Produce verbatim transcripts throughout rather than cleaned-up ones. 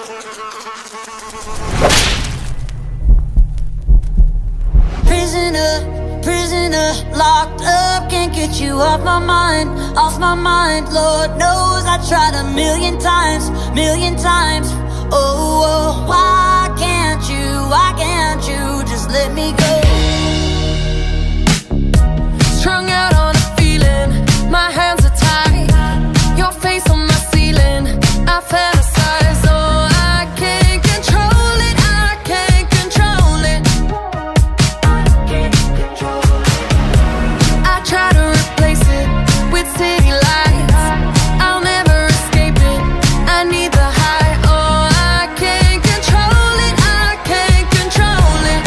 Prisoner, prisoner, locked up, can't get you off my mind, off my mind. Lord knows I tried a million times, million times. Oh, oh, why can't you, why can't you just let me go? Strung out on a feeling, my hands are tied, your face on my ceiling, I fantasize. Oh, I can't control it, I can't control it. I try to replace it with city lights, I'll never escape it, I need the high. Oh, I can't control it, I can't control it.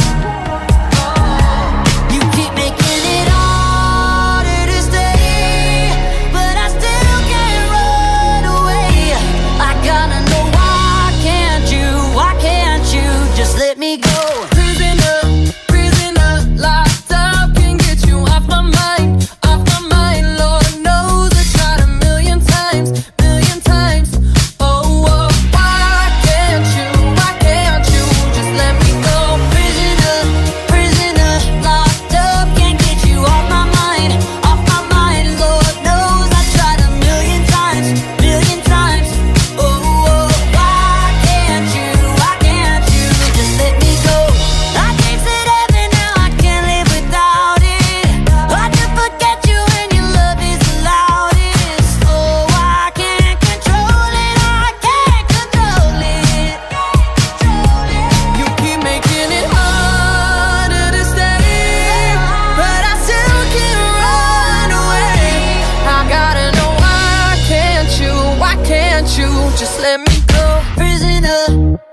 Oh. You keep making it harder to stay, but I still can't run away. I gotta know, why can't you, why can't you just let me go? Prisoner, prisoner, locked up, can't get you off my mind, off my mind. Lord knows I tried a million times, million times. Oh, oh, why can't you, why can't you just let me go? Prisoner, prisoner, locked up, can't get you off my mind, off my mind. Lord knows I tried a million times, million times. Oh, oh, why can't you, why can't you just let me go? I tasted heaven, now I can't live without it. Hard to forget you when your love is the loudest. Oh, I can't control it, I can't control it. You keep making it harder to stay, but I still can't run away. I gotta know, why can't you, why can't you just let me go? Prisoner,